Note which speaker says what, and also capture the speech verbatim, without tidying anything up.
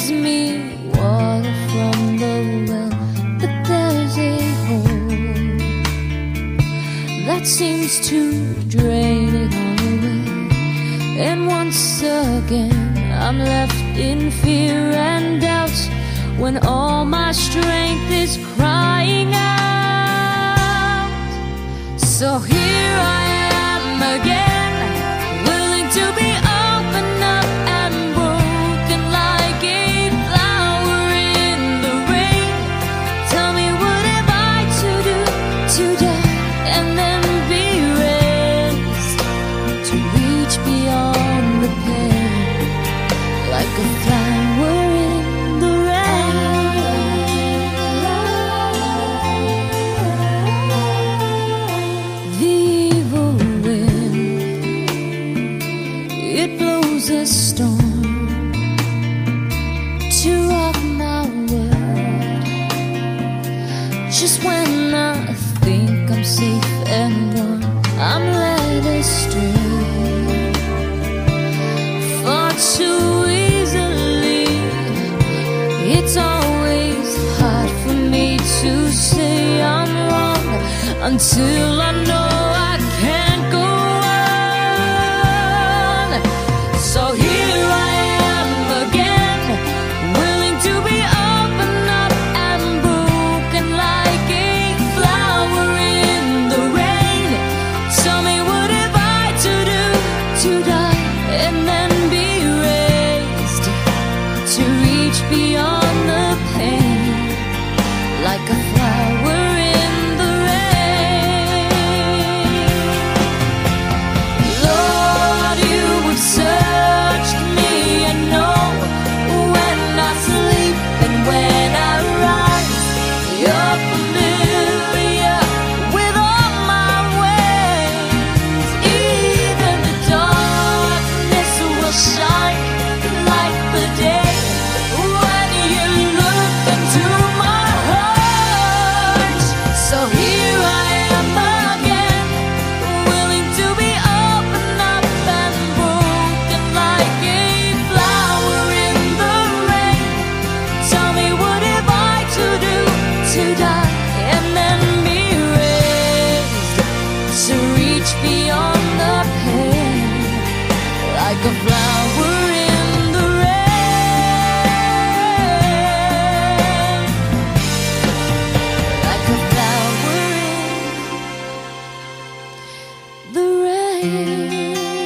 Speaker 1: gives me water from the well, but there's a hole that seems to drain it all away. And once again I'm left in fear and doubt, when all my strength is crying out. So here I am again, willing to be open up and broken like a flower in the rain. Tell me, what have I to do to die and then be raised to reach beyond the pain, like a flower in the rain? The evil wind, it blows a storm to rock my world. Just when I think I'm safe and warm, I'm led astray far too easily. It's always hard for me to say I'm wrong until I know I can't go on. So here I am again, willing to be open up and broken like a flower in the rain. Tell me, what have I to do to die and then be raised to reach beyond the pain, like a flower in the rain? Lord, you have searched me and know when I sleep and when I rise. You're familiar with all my ways. Even the darkness will shine like the day when you look into my heart. So here I am again, willing to be open up and broken like a flower in the rain. Tell me, what have I to do to die and then be raised to reach beyond the pain, like a flower in the rain, like a flower in the rain.